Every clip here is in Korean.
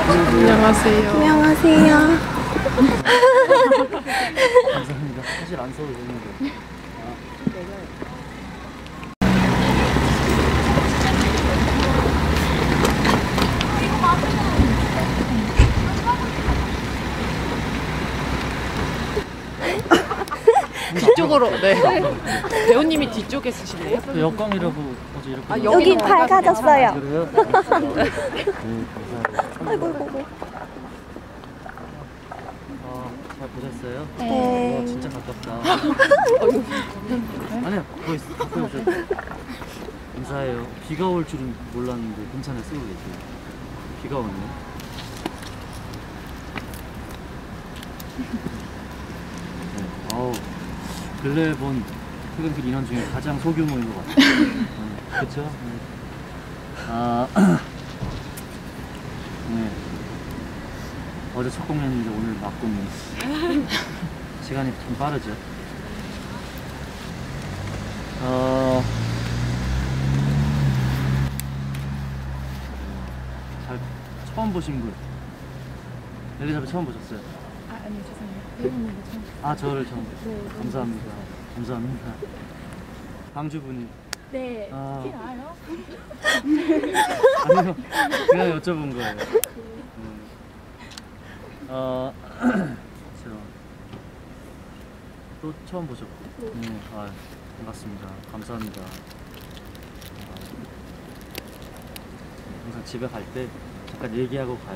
안녕하세요. 안녕하세요. 감사합니다. 사실 안 써도 되는데. 뒤쪽으로, 네. 배우님이 뒤쪽에 쓰실래요? 역광이라고 어제 이렇게. 아, 여기 밝아졌어요. 그래요? 네, 감사합니다. 아이고, 아이고. 잘 보셨어요? 네. 와, 진짜 가깝다. 아니야, 거의 가까이 오셨. 감사해요. 비가 올 줄은 몰랐는데 괜찮아요. 쓰고 계세요. 비가 오네. 네, 아우, 근래 본 퇴근길 인원 중에 가장 소규모인 것 같아요. 그렇죠? 네. 네. 어제 첫 공연인데 오늘 막공연. 시간이 좀 빠르죠. 잘 처음 보신 분. 엘리자베 처음 보셨어요? 아니요, 죄송해요. 배우님도 처음. 저를 처음. 네. 감사합니다. 감사합니다. 광주 분이. 네. 아. 길 알아요? 아니요, 그냥 여쭤본 거예요. 또 처음 보셨고. 네, 반갑습니다. 감사합니다. 항상 집에 갈 때 잠깐 얘기하고 가요.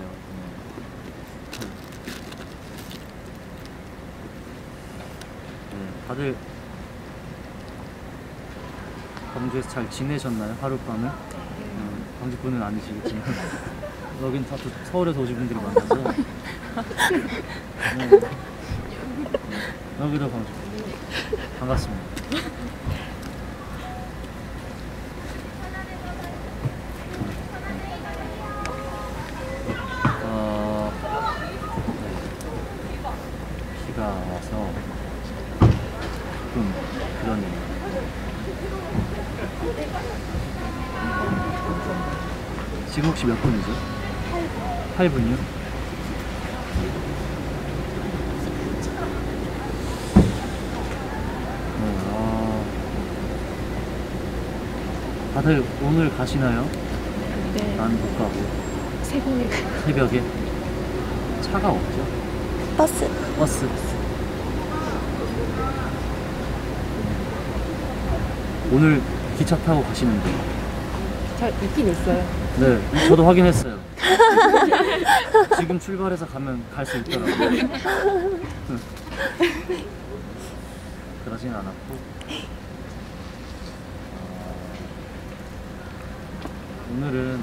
네, 다들 광주에서 잘 지내셨나요? 하룻밤을? 광주 분은 아니시겠지만 여긴 다 서울에서 오신 분들이 많아서. 네. 여기도 광주. 반갑습니다. 비가 와서 조금 그러네요. 지금 혹시 몇 분이죠? 8분이요? 다들 오늘 가시나요? 네. 난 못 가고. 새벽에. 새벽에? 차가 없죠? 버스. 오늘 기차 타고 가시는데. 잘 있긴 있어요. 네, 저도 확인했어요. 지금 출발해서 가면 갈 수 있더라고요. 그러진 않았고. 오늘은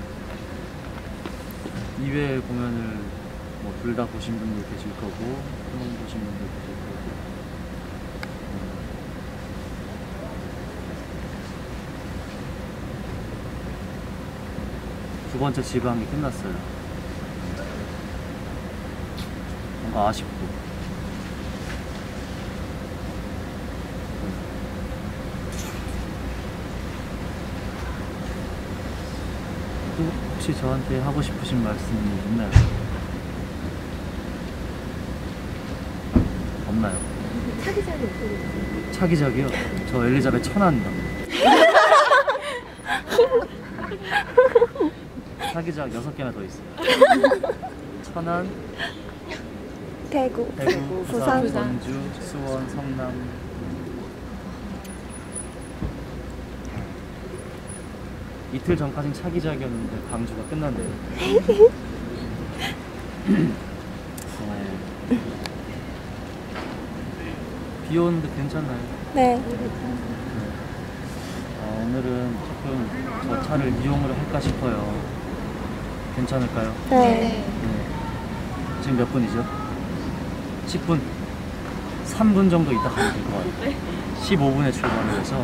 2회 공연을 둘 다 보신 분들 계실 거고, 한 번 보신 분들 계실 거고. 두 번째 지방이 끝났어요. 뭔가 아쉽고. 또 혹시 저한테 하고 싶으신 말씀이 있나요? 없나요? 차기작이 없어요. 차기작이요? 저 엘리자베 천안이다. 차기작 6개나 더 있어요. 천안, 대구, 부산, 부산. 전주, 수원, 성남. 이틀 전까진 차기작이었는데 광주가 끝난대요. 비 오는데 괜찮나요? 네. 오늘은 조금 저 차를 이용을 할까 싶어요. 괜찮을까요? 네. 지금 몇 분이죠? 10분? 3분 정도 있다 가면 될 것 같아요. 15분에 출발을 해서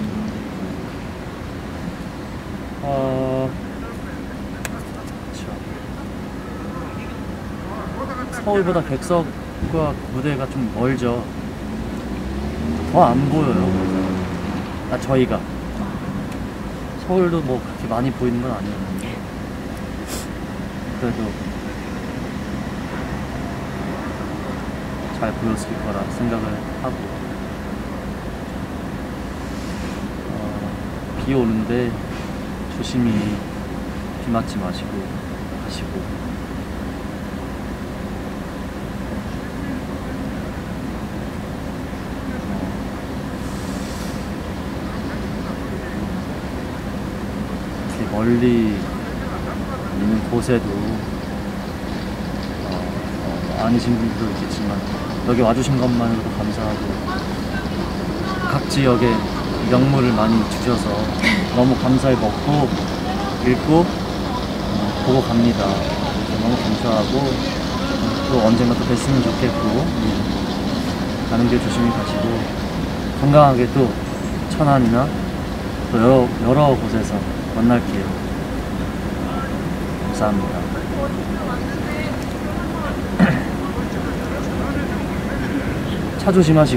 서울보다 객석과 무대가 좀 멀죠. 더 안 보여요. 저희가 서울도 뭐 그렇게 많이 보이는 건 아니었는데 그래도 잘 보였을 거라 생각을 하고 비 오는데 조심히 비 맞지 마시고 가시고 이렇게 멀리 있는 곳에도 아니신 분들도 있겠지만 여기 와주신 것만으로도 감사하고 각 지역에 명물을 많이 주셔서 너무 감사히 먹고 읽고 보고 갑니다. 너무 감사하고 또 언젠가 또 뵀으면 좋겠고 가는 길 조심히 가시고 건강하게 또 천안이나 또 여러 곳에서 만날게요. 감사합니다. 차 조심하시고.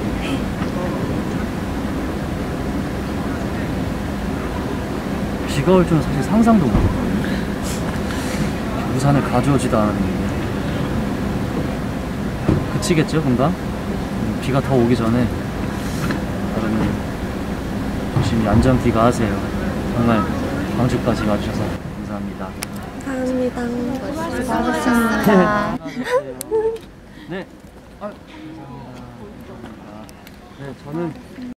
비가 올 줄은 사실 상상도 못했거든요. 우산을 가져오지도 않았는데 그치겠죠 금방? 비가 더 오기 전에 여러분 조심히 안전 귀가하세요. 정말 광주까지 와주셔서 감사합니다. 감사합니다. 수고하셨습니다. 네. 감사합니다. 네, 저는